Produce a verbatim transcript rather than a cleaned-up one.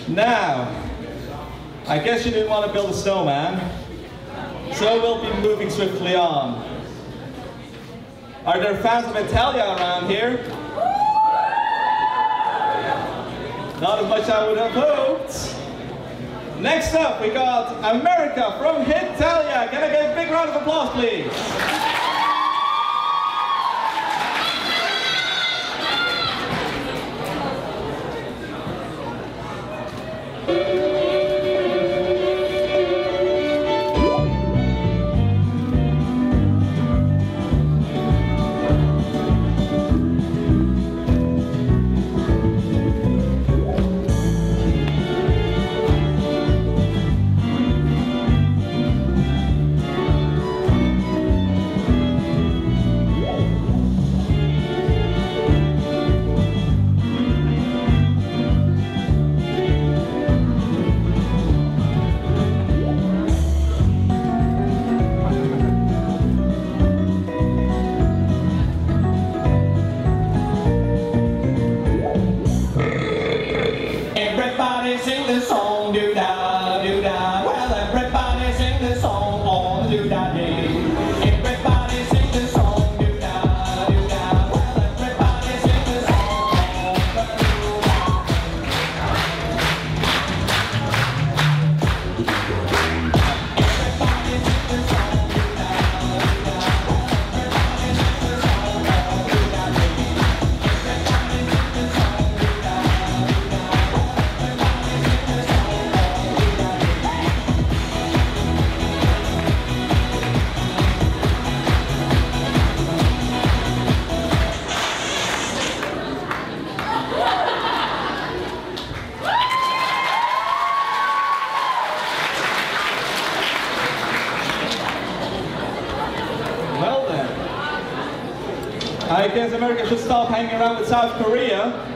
Now, I guess you didn't want to build a snowman, so we'll be moving swiftly on. Are there fans of Hetalia around here? Not as much as I would have hoped. Next up, we got America from Hetalia. Can I get a big round of applause, please? Sing the song, do da, do da. Well, everybody sing the song on the do da day. Everybody sing the song, do da, do da. Well, everybody sing the song on the do da. Everybody sing the song, do da, do da. Well, everybody sing the song on the do da day. Everybody sing the song, do da, do da. Well then, I guess America should stop hanging around with South Korea